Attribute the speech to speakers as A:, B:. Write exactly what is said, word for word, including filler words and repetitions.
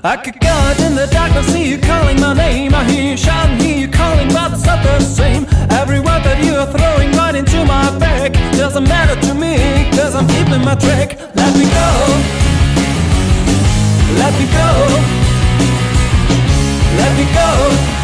A: I could go out in the darkness, see you calling my name. I hear you shouting, hear you calling, but it's not the same. Every word that you are throwing right into my back doesn't matter to me, cause I'm keeping my track. Let me go, let me go, let me go.